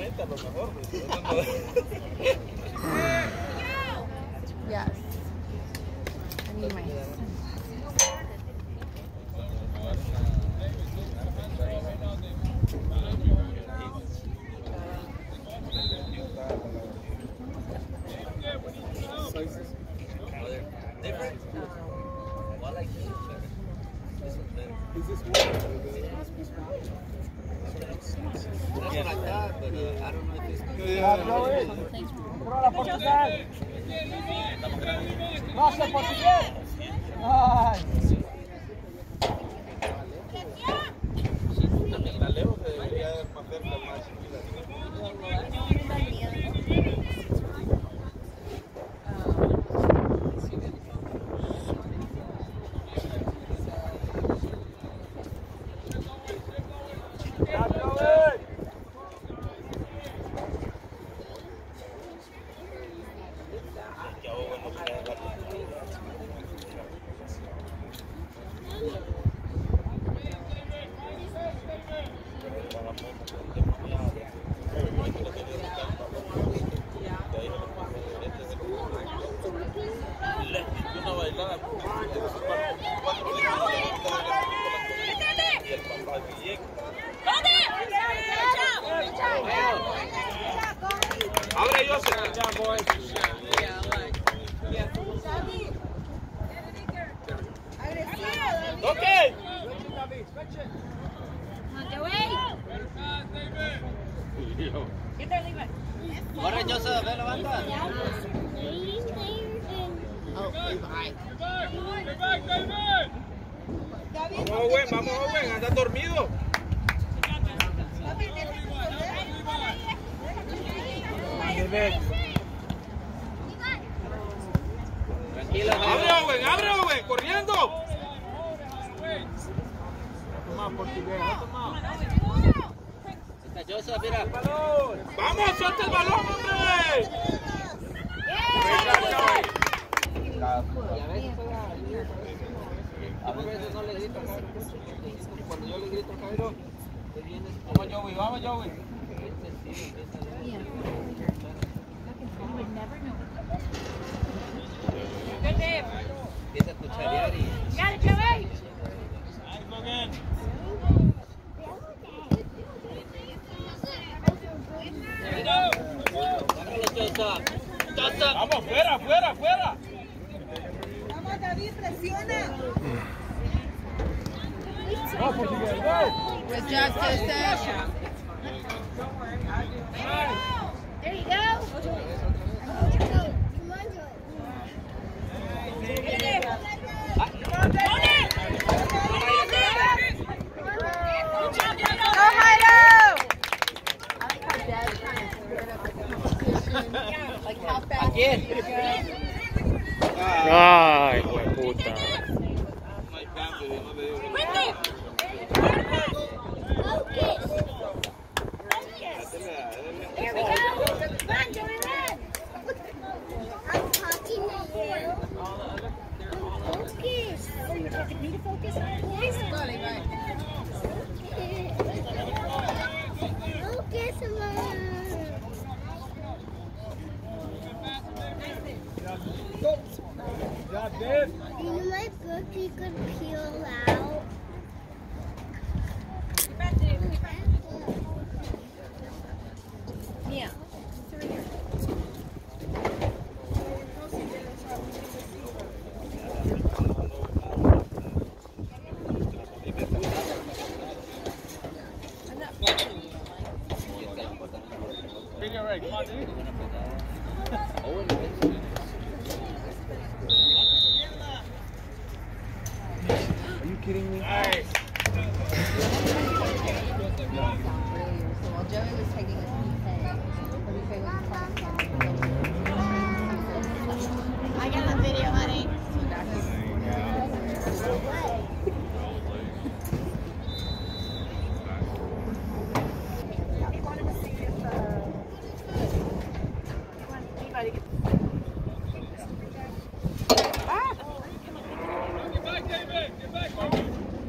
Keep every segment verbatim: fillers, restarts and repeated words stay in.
noventa, lo mejor. Yes. Anyways. Different? Well, I like this better. This one's better. Is this one? That's what I thought, but uh, I don't know if it's good. Gracias, portugués. Ay. También la leo que debería más cerca al más. Abre, Joseph. Good job, boys. Yeah, I like. Yeah. Okay. Corre, Joseph, ve, levanta. Oh, behind. Vamos, Owen, vamos, Owen, anda dormido. Tranquilo, Abre, Owen, abre, Owen, corriendo. Está Joseph, mira. Vamos, suelta el balón, hombre. A veces no le grito a Cairo. Cuando yo le grito a Cairo, le viene. Vamos, Joey, vamos, Joey. Empieza a cucharear y. Vámonos, Joseph. Joseph. Vamos, fuera, fuera, fuera. Vamos, David, presiona. Go, portugués, go. Good job, Joseph. There you go. Go, Heido! I like how Dad's trying to spirit up the competition. Like how fast Aquí. you go. Ay, hueputa. There we go. Come on, Joey, run. I'm talking to you. Focus. Oh, you're talking me to focus? Yes. Slowly, right. Focus, Mom. Good job, Dave. You know my book you could peel out? Mia. Video ready. Come on, dude. Are you kidding me? Nice. So while Joey was taking his pay, Felipe was playing. I got the video, honey.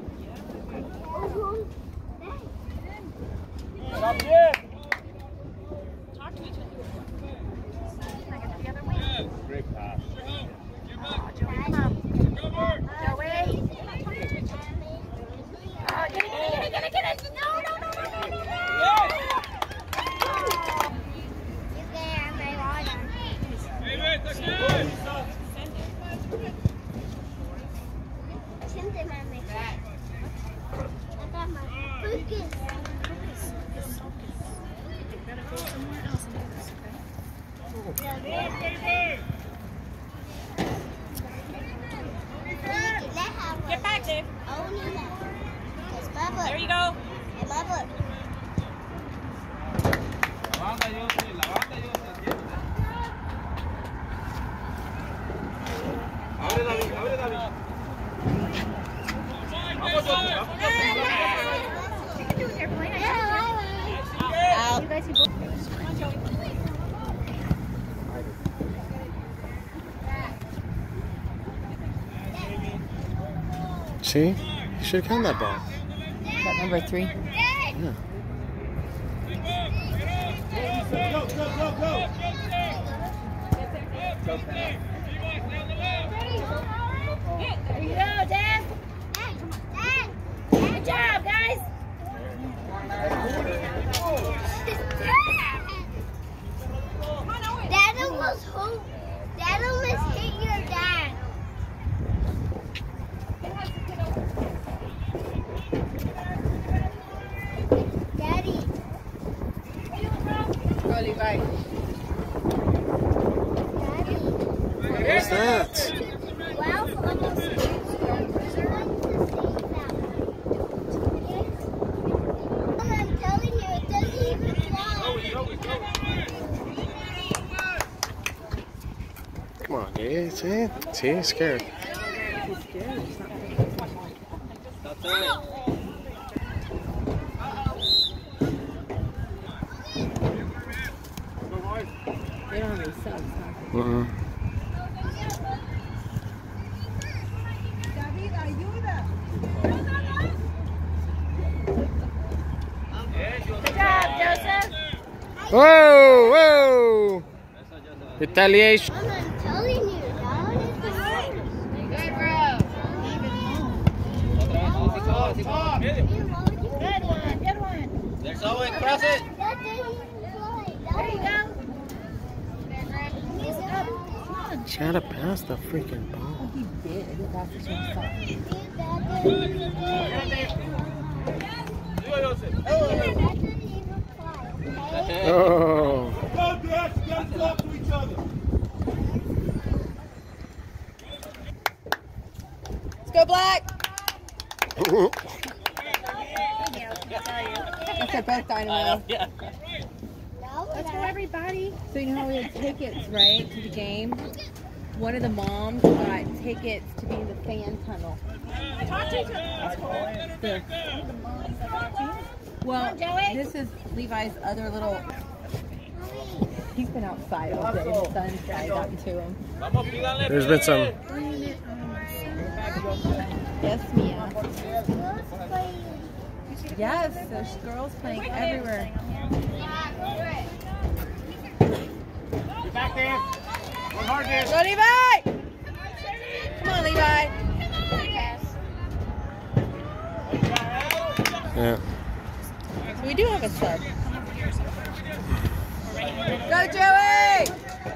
Stop it. Focus. Get back, Dave. There you go. La banda, José, la banda, José. Abre, David, abre, David. Vamos, José, vamos, Out. See? You should have count that ball. That number three. Yeah. Go, go, go, go. There you go, Dad. Dad. Good job, guys. Dad almost home. Dad almost hit your dad. Daddy. Go, Levi. Daddy. What's that? Ralph almost hit you. I'm telling you, it doesn't even fly. Come on, dude. See? See? He's scared. They don't have any subs, huh? Uh-uh. Good job, Joseph. Whoa! Whoa! Retaliation. Mom, I'm telling you, Dad is the worst. Good, bro. Good one. Good one. There's always cross it. That didn't even fly. There you go. Try to pass the freaking ball. He did. That's what you thought. That didn't even fly. Okay? Oh. Go, Dad. You gotta talk to each other. Let's go, Black. That's their both dynamo. Yeah. Let's go, everybody. So you know how we had tickets, right, to the game? One of the moms got tickets to be in the fan tunnel. The- well, this is Levi's other little... He's been outside all day. The sun's probably gotten to him. There's been some. Yes, Mia. Yes, there's girls playing everywhere. Get back there. One hard there. Go, Levi! Come on, Levi. Yeah. So we do have a sub. Go, Joey!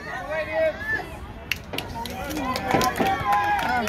Oh.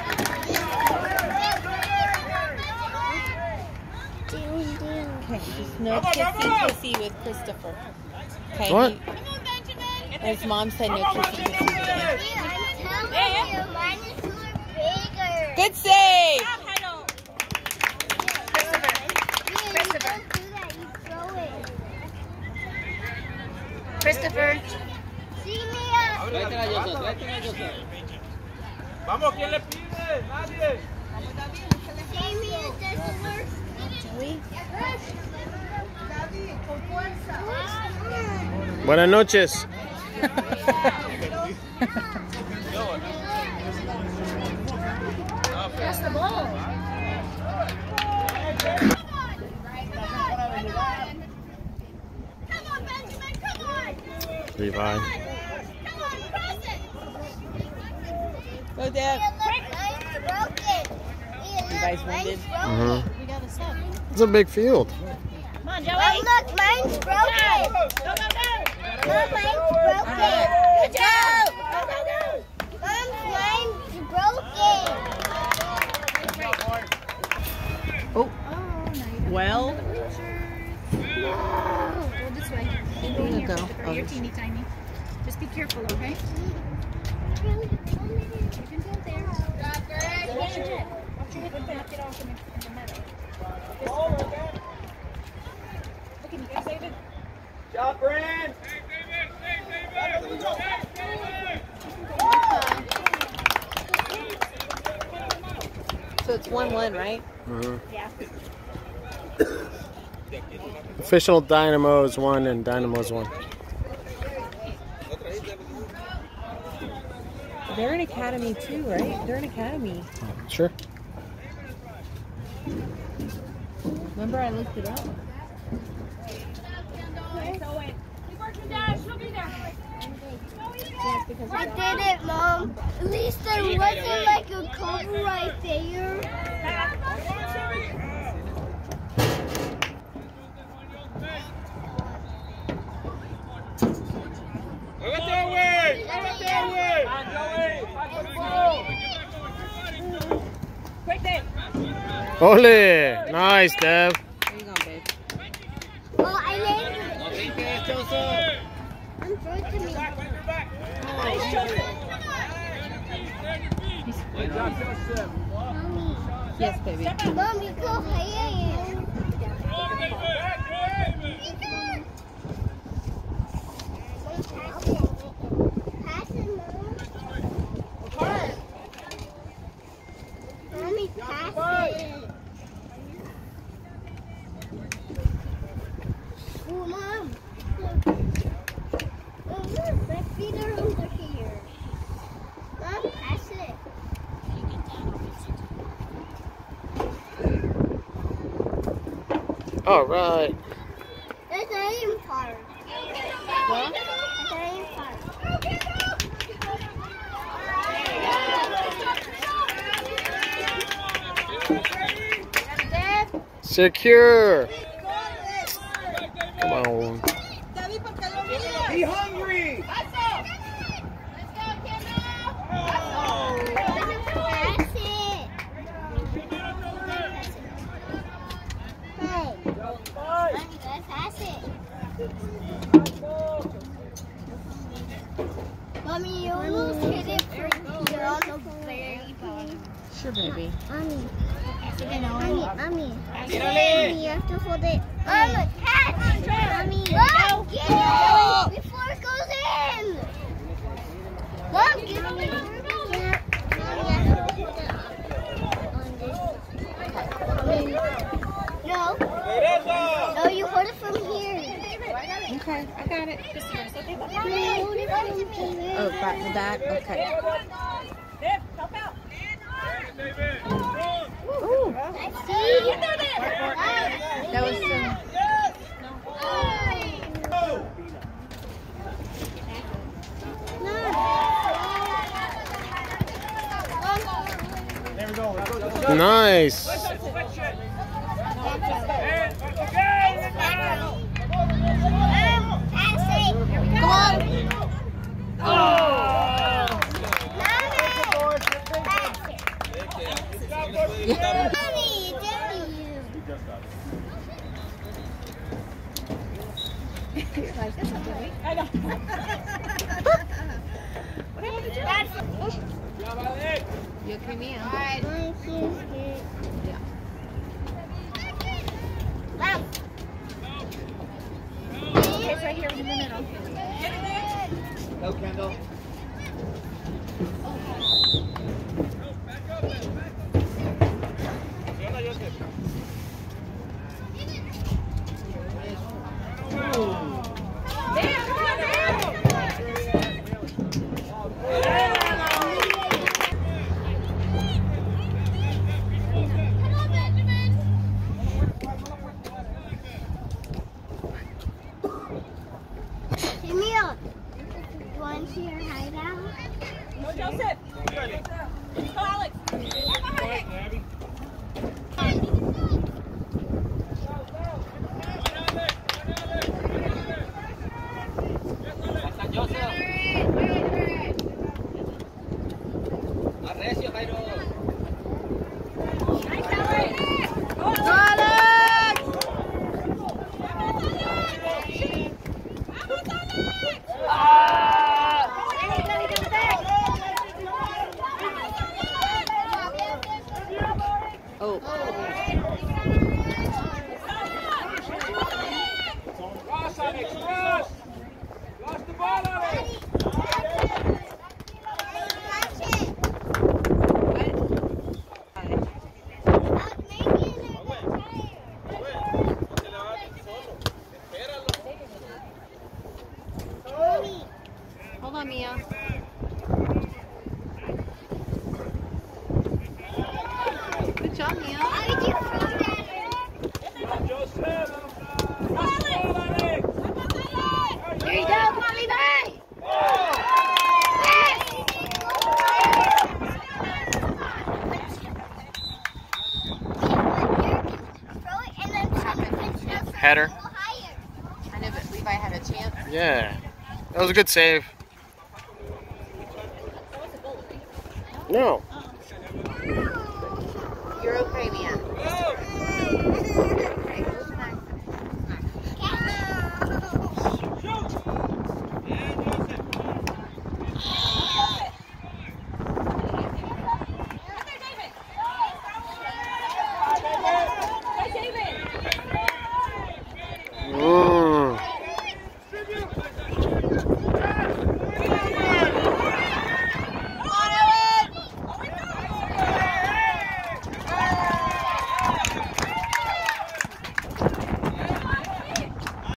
Okay, just no kissy kissy with Christopher. Okay. What? He, his mom said no kissy kissy. I'm telling you, mine is bigger. Good save! Christopher. You don't do that, you throw it. Christopher. See, Mia? Tráetela, Joseph. Tráetela, Joseph. Vamos, ¿quién le pide? Nadie. See, Mia, doesn't work. Joey. Buenas noches. That's the ball. Come on, Benjamin, come on. Levi. Come on, cross it. Go, Dad. Mine's broken. You guys wounded? Uh-huh. We got a sub. It's a big field. Come on, Joey. Oh, look, mine's broken. Go, go, go. Mom, mine's broken. Good job. Go, go, go. Mom, mine's broken. Oh. well. Go this way. There you go. For your teeny tiny. Just be careful, okay? You can go there. Watch your head. Watch your head and knock it off in the, in the meadow. Look at me, guys, David. Job, Brand. So it's one one, right? Mhm. Yeah. Official Dynamo's one and Dynamo's one. They're an academy too, right? They're an academy. Sure. Remember I looked it up? I did it, Mom. At least there wasn't like a cover right there. Look that way! Look that way! Quick, Dave. Ole! Nice, Dev. There you go, babe. Oh, I landed it. I'm broken. Nice, Joseph. Yes, baby. Mom, you go higher. Pass it, Mom. Mommy, pass it. Oh, Mom. Oh, look, my feet are under here. Mom, pass it. All right. That's not even part. What? That's not even part. Secure. Come on. Be hungry! Pass it. Hey. Mommy, let's pass it. Mommy, you almost hit it from here on the very bottom. Sure, baby. Mommy. Mommy, mommy. Mommy, you have to hold it. Mama, catch! Mommy, Mom, get it before it goes in! Mom, get it before it goes in! Mommy, you have to hold it on this. No. No, you hold it from here. Okay, I got it. Mommy, hold it from here. Oh, back to that? Okay. Dave, help out. Ooh, I see. that was some... There we go. Nice. Come on. Mommy, Daddy. I know. You okay, Mia? It's right here in the middle. Go, Kendall. Give me up. One here. Header. I know, but Levi had a chance. Yeah. That was a good save. No. You're okay, man.